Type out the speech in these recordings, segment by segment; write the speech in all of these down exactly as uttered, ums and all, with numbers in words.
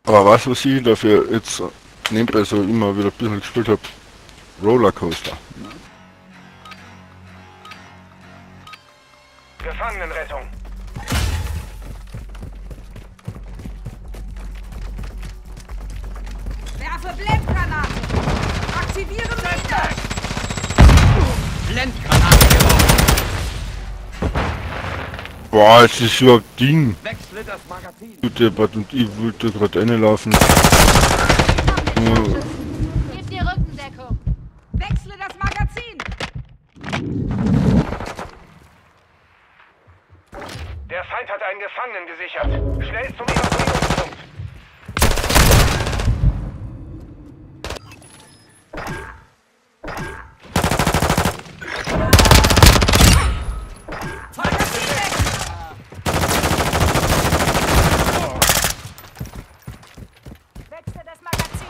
Aber was, was ich dafür jetzt nebenbei so immer wieder ein bisschen gespielt habe? Rollercoaster. Gefangenenrettung. Werfe Blendgranate! Aktiviere Mine! Blendgranate geworfen! Boah, es ist so ein Ding. Wechsle das Magazin! Du deppert, und ich wollte gerade reinlaufen. Nur Gib dir Rückendeckung. Wechsle das Magazin! Der Feind hat einen Gefangenen gesichert. Schnell zum Evakuierungspunkt. Magazin weg! Wechsle das Magazin!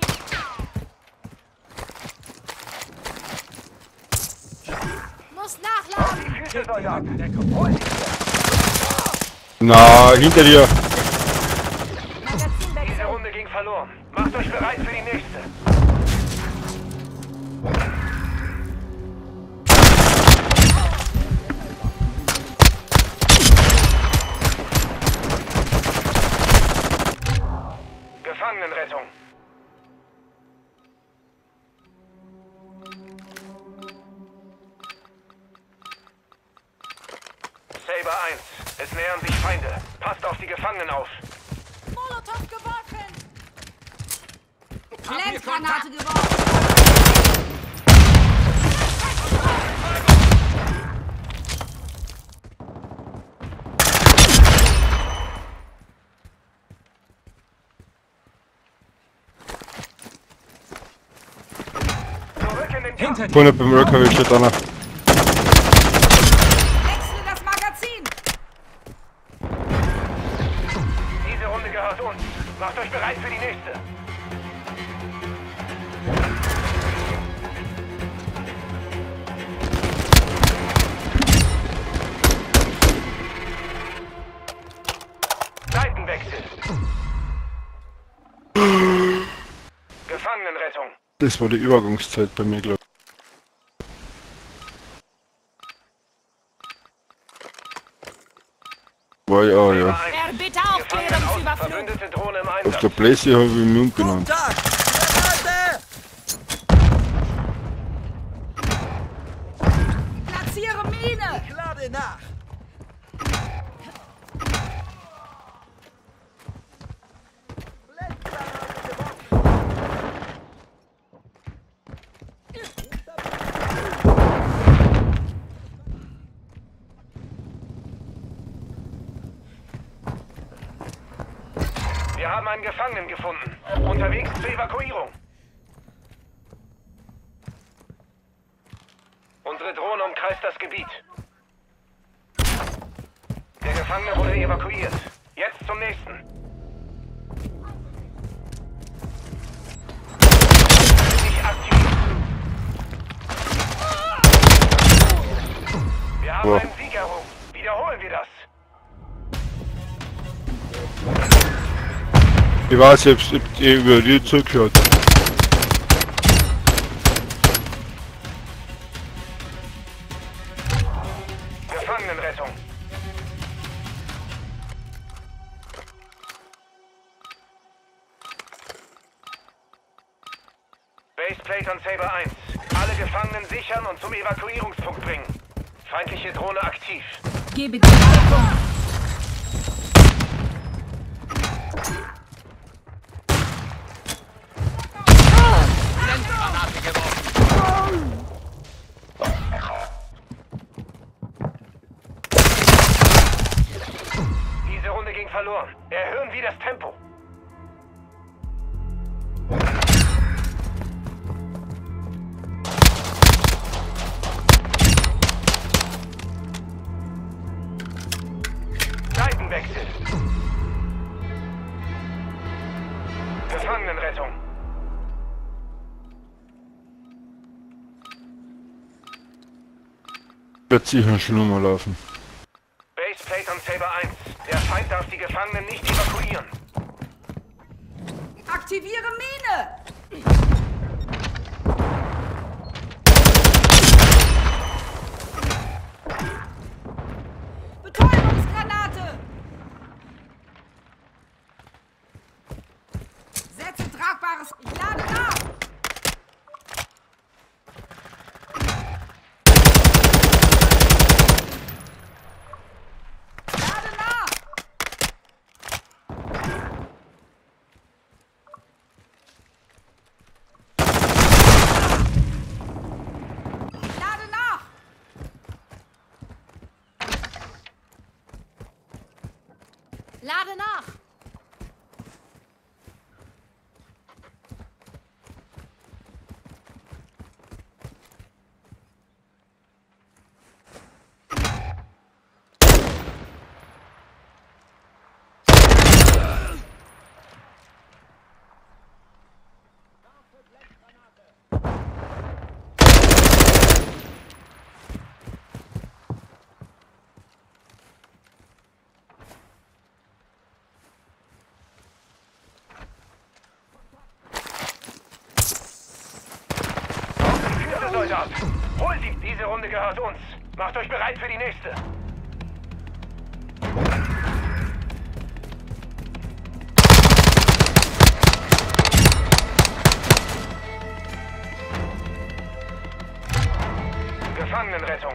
Muss nachladen. Füße, Soldat. Hol dich! na, hinter dir. Magazin Diese wechseln! Runde ging verloren. Macht euch bereit für die nächste. Gefangenenrettung. Saber eins. Es nähern sich Feinde. Passt auf die Gefangenen auf. Molotov geworfen! Hab hier Blendgranate geworfen! Zurück in den Kampf. Hinter dir! Vorne beim Röcker wird schon einer. Wechsle das Magazin! Diese Runde gehört uns. Macht euch bereit für die nächste. Seitenwechsel. Gefangenenrettung. Das war die Übergangszeit bei mir, glaube ich. War ja, ja. Er bitte Aufklärungsüberflug! Verbündete Drohne im Auf Einsatz. der Blaze habe ich mich umgenannt. Tag! Granate! Platziere Mine! Ich lade nach! Wir haben einen Gefangenen gefunden. Unterwegs zur Evakuierung. Unsere Drohne umkreist das Gebiet. Der Gefangene wurde evakuiert. Jetzt zum nächsten. Nicht aktiv. Wir haben Boah. einen Sieg errungen. Wiederholen wir das. Ich weiß selbst, ob ihr über die zurückhört. Gefangenenrettung. Baseplate an Saber eins. Alle Gefangenen sichern und zum Evakuierungspunkt bringen. Feindliche Drohne aktiv. Gebe die Deckung! Blendgranate geworfen! Diese Runde ging verloren. Erhöhen wir das Tempo. Seitenwechsel. Gefangenenrettung. Wird sicher schon nochmal laufen. Baseplate an Saber eins. Der Feind darf die Gefangenen nicht evakuieren. Aktiviere Mine! Betäubungsgranate! Setze tragbares... Ich lade nach! Lade nach! Lade nach! Lade nach! Vierte Soldat. Hol sie! Diese Runde gehört uns. Macht euch bereit für die nächste. Gefangenenrettung.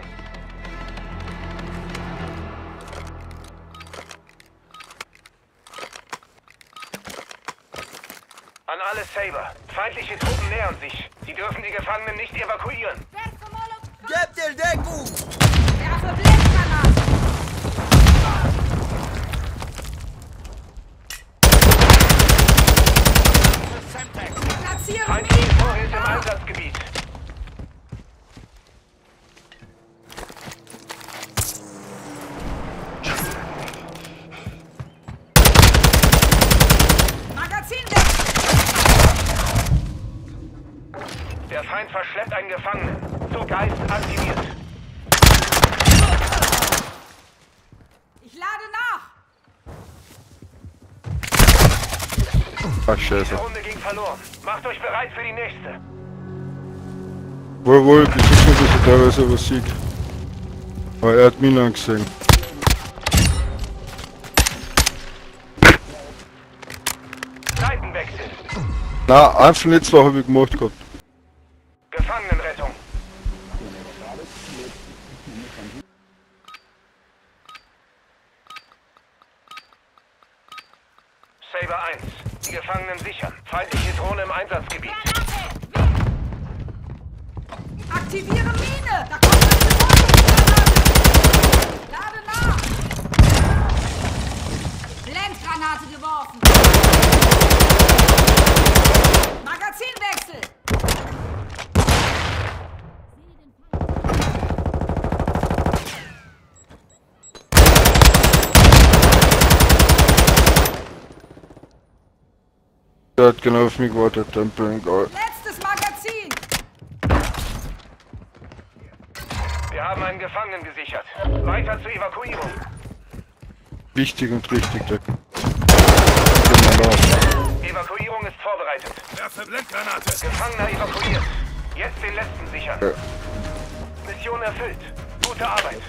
An alle Saber. Feindliche Truppen nähern sich. Sie dürfen die Gefangenen nicht evakuieren. Werfe Molotov! Gebt ihr Deckung! Werfe Blendgranate! Platziere Feindliche Mine! Vorräte im Einsatzgebiet. Magazinwechsel! Der Feind verschleppt einen Gefangenen. So Geist aktiviert. Ich lade nach! Ach, scheiße. Diese Runde ging verloren. Macht euch bereit für die nächste. Wohl, wohl, bis jetzt nicht, dass er teilweise was sieht. Aber er hat mich lang gesehen. Seitenwechsel. Na, eins von den zwei habe ich gemacht gehabt. Gefangenenrettung. Saber eins. Die Gefangenen sichern. Feindliche Drohne im Einsatzgebiet. Aktiviere Mine! Da kommt eine Betäubungsgranate! Lade nach! Blendgranate geworfen! Magazinwechsel! Der hat genau auf mich gewartet, dann bin ich egal. Letztes Magazin! Wir haben einen Gefangenen gesichert. Weiter zur Evakuierung. Wichtig und richtig, Decken. Genau. Evakuierung ist vorbereitet. Werfe Blendgranate! Gefangener evakuiert. Jetzt den letzten sichern. Ja. Mission erfüllt. Gute Arbeit.